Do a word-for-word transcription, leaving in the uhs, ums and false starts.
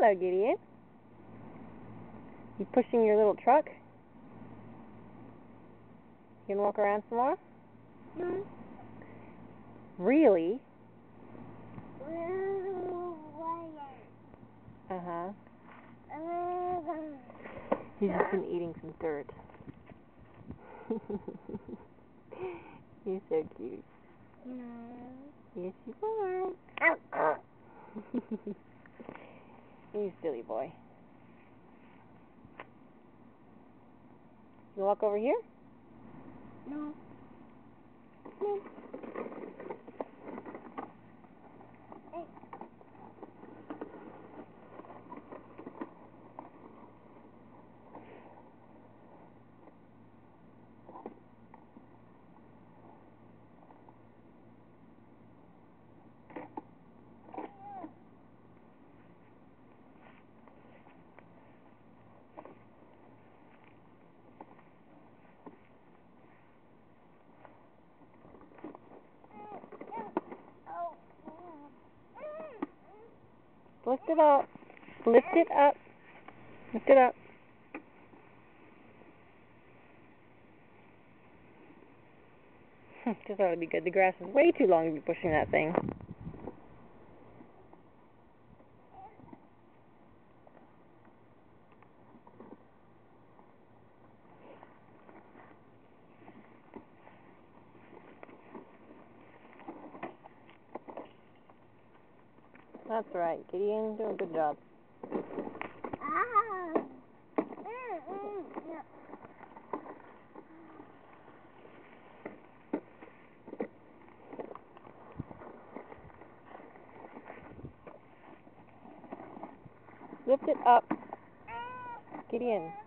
Hello, Gideon. You pushing your little truck? You gonna walk around some more? Hmm? Really? Uh-huh. He's just been eating some dirt. You're so cute. Yes, you are. You silly boy. You walk over here? No. No. Lift it up. Lift it up. Lift it up. This ought to be good. The grass is way too long to be pushing that thing. That's right, Gideon. Doing a good job. Ah. Lift it up. Gideon.